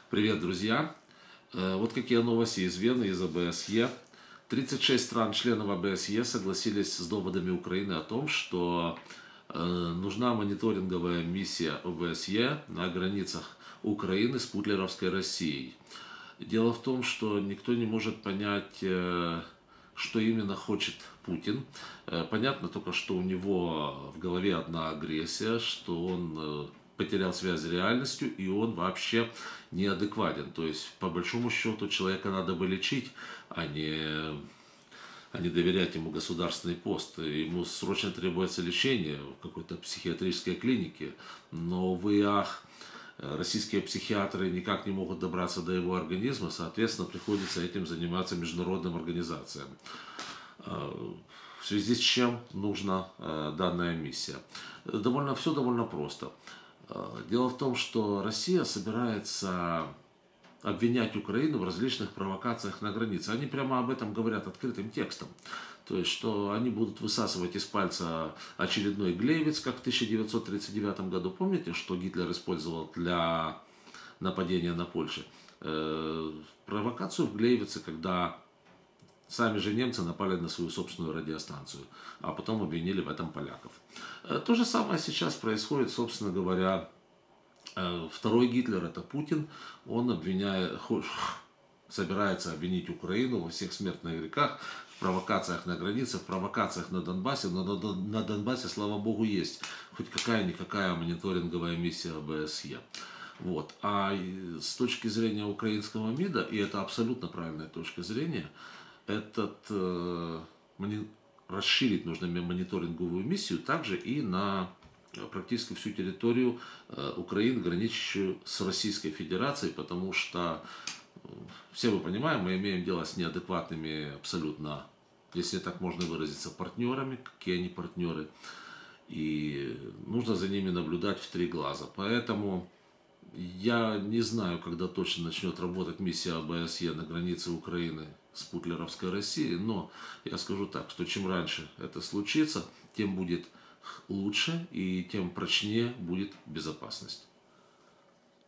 Привет, друзья! Вот какие новости из Вены, из ОБСЕ. 36 стран-членов ОБСЕ согласились с доводами Украины о том, что нужна мониторинговая миссия ОБСЕ на границах Украины с путлеровской Россией. Дело в том, что никто не может понять, что именно хочет Путин. Понятно только, что у него в голове одна агрессия, что он потерял связь с реальностью, и он вообще неадекватен. То есть, по большому счету, человека надо бы лечить, а не доверять ему государственный пост. Ему срочно требуется лечение в какой-то психиатрической клинике. Но, увы и ах, российские психиатры никак не могут добраться до его организма, соответственно, приходится этим заниматься международным организациям. В связи с чем нужна данная миссия? Все довольно просто. Дело в том, что Россия собирается обвинять Украину в различных провокациях на границе. Они прямо об этом говорят открытым текстом. То есть, что они будут высасывать из пальца очередной Глейвиц, как в 1939 году. Помните, что Гитлер использовал для нападения на Польшу? Провокацию в Глейвице, когда сами же немцы напали на свою собственную радиостанцию, а потом обвинили в этом поляков. То же самое сейчас происходит, собственно говоря. Второй Гитлер, это Путин, он собирается обвинить Украину во всех смертных грехах, в провокациях на границе, в провокациях на Донбассе. Но на Донбассе, слава богу, есть хоть какая-никакая мониторинговая миссия ОБСЕ. Вот. А с точки зрения украинского МИДа, и это абсолютно правильная точка зрения, расширить нужно мониторинговую миссию также и на практически всю территорию Украины, граничащую с Российской Федерацией, потому что, все мы понимаем, мы имеем дело с неадекватными абсолютно, если так можно выразиться, партнерами, какие они партнеры, и нужно за ними наблюдать в три глаза. Поэтому я не знаю, когда точно начнет работать миссия ОБСЕ на границе Украины с путлеровской Россией, но я скажу так, что чем раньше это случится, тем будет лучше и тем прочнее будет безопасность.